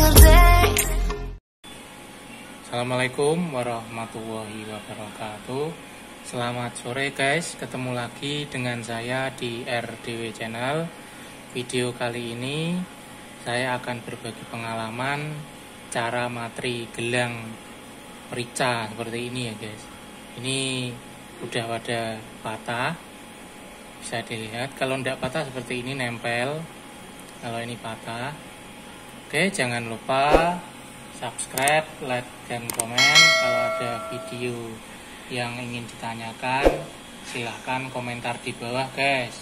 Assalamualaikum warahmatullahi wabarakatuh. Selamat sore guys, ketemu lagi dengan saya di RDW Channel. Video kali ini saya akan berbagi pengalaman cara matri gelang merica seperti ini ya guys. Ini udah pada patah, bisa dilihat. Kalau tidak patah seperti ini nempel, kalau ini patah. Oke, jangan lupa subscribe, like, dan komen. Kalau ada video yang ingin ditanyakan, silahkan komentar di bawah guys.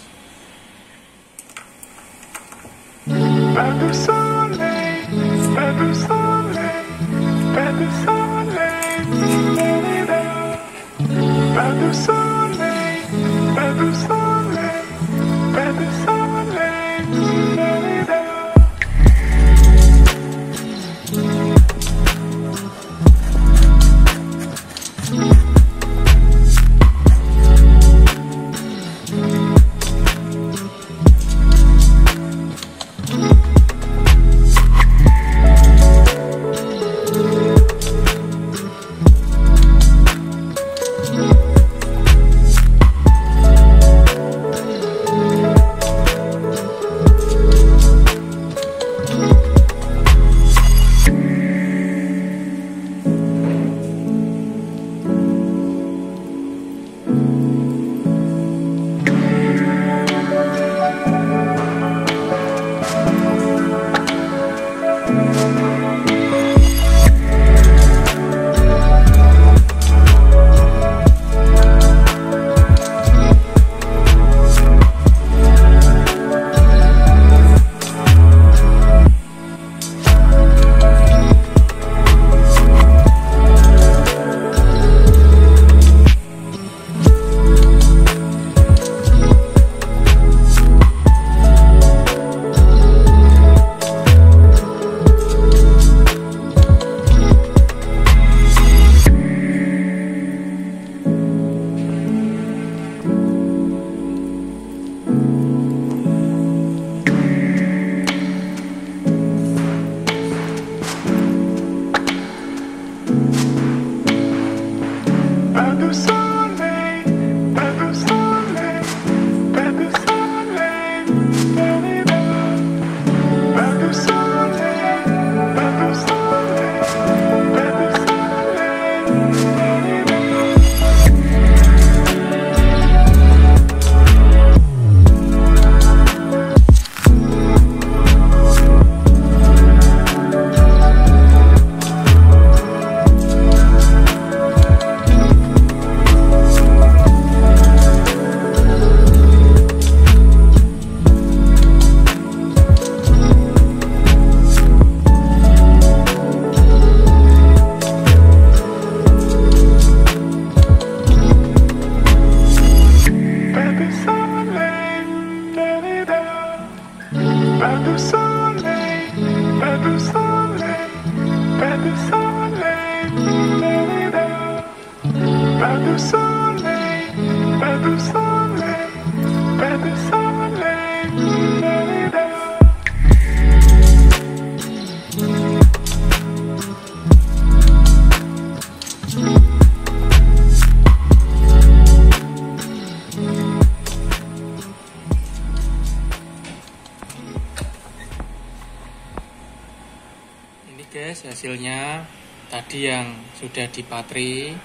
Ini guys hasilnya tadi yang sudah dipatri,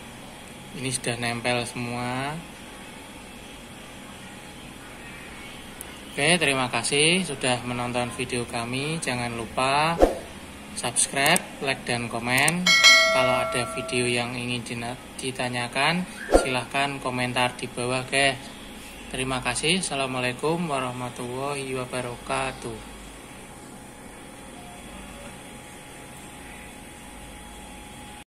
ini sudah nempel semua. Oke, terima kasih sudah menonton video kami. Jangan lupa subscribe, like, dan komen. Kalau ada video yang ingin ditanyakan, silahkan komentar di bawah guys. Terima kasih. Assalamualaikum warahmatullahi wabarakatuh.